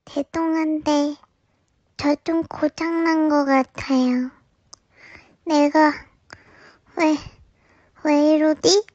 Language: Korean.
죄송한데 저 좀 고장난 것 같아요. 내가 왜 이러지?